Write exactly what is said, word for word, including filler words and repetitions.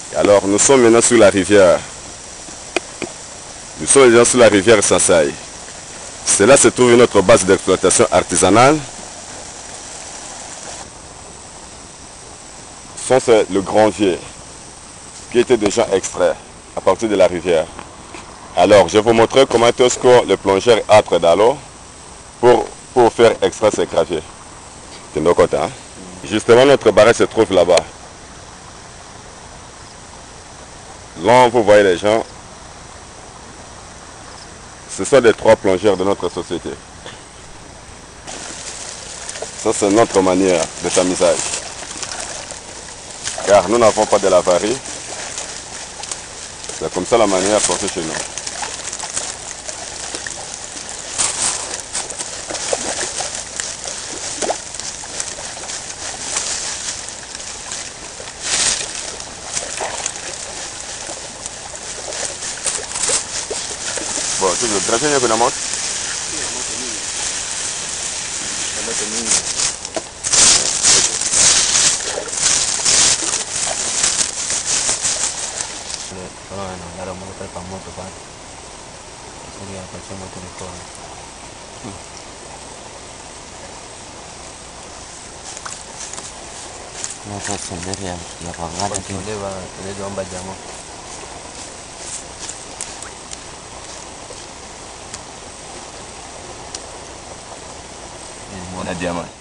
Alors nous sommes maintenant sur la rivière. Nous sommes déjà sur la rivière Sansaï. Cela se trouve notre base d'exploitation artisanale. C'est le grandier qui était déjà extrait à partir de la rivière. Alors je vais vous montrer comment est-ce que le plongeur entre dans l'eau pour, pour faire extraire ces graviers. C'est nos côtés. Hein? Justement notre barrage se trouve là-bas. Là vous voyez les gens. Ce sont les trois plongeurs de notre société. Ça c'est notre manière de tamisage. Car nous n'avons pas de lavarie. C'est comme ça la manière à porter chez nous. Bon, tu veux gratter un peu la motte? No sé si ya ya pagar aquí. On a diamant.